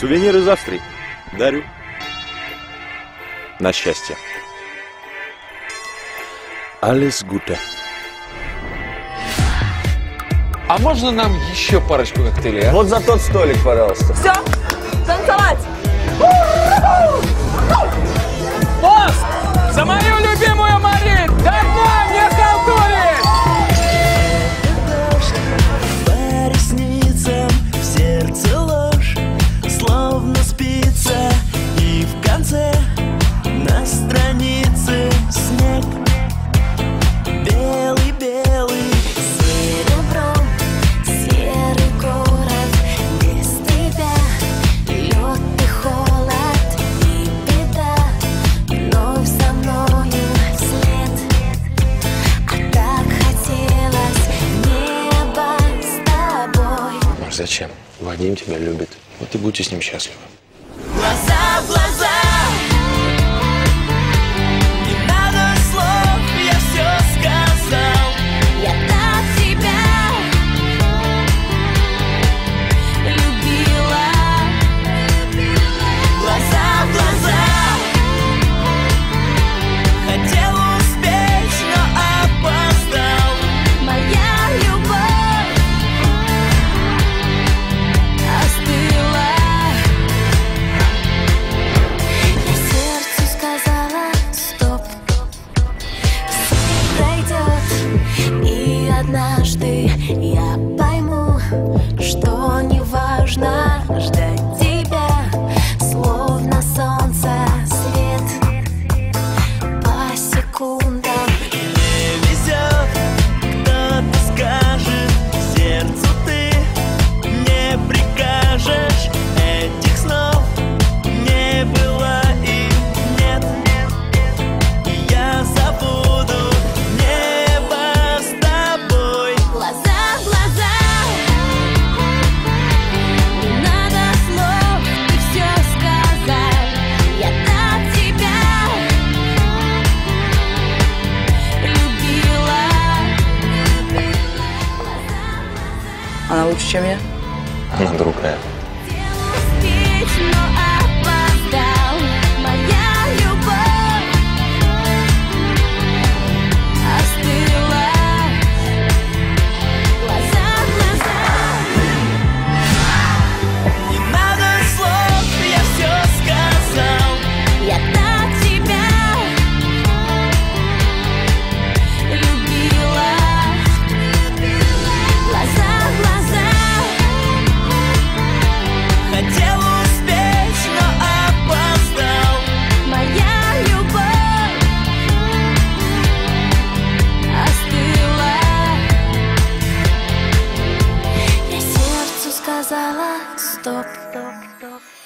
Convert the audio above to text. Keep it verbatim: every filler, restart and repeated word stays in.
Сувенир из Австрии. Дарю. На счастье. Alles Gute. А можно нам еще парочку коктейлей, а? Вот за тот столик, пожалуйста. Все, танцевать! Босс! За мою любимую Мари! Давно не халтурит! По ресницам в сердце ложь, словно спица, и в конце на странице снег. Белый-белый серебром, серый город, без тебя лед и холод, и беда, вновь за мною след. А так хотелось небо с тобой. Зачем? Вадим тебя любит. Вот и будьте с ним счастливы. Глаза в глаза. Не надо слов, я все сказал. Я так тебя любила. Глаза в глаза. Хотел успеть, но опоздал. Моя любовь остыла. Я сердцу сказала стоп. Все пройдет, и однажды я пойму, что неважно ждать тебя, словно солнце свет по секундам. Не везет, кто-то скажет, сердцу ты не прикажешь. Этих снов не было и нет. И я забуду небо с тобой. Глаза в глаза. Не надо слов, ты все сказал. Я так тебя любила. Она лучше, чем я? Она другая. Хотел успеть, но опоздал. Моя любовь остыла. Глаза в глаза. Не надо слов, я все сказал. Я так тебя любила. Глаза в глаза. Хотел успеть, но опоздал. Моя любовь остыла. Я сердцу сказала стоп, стоп, стоп.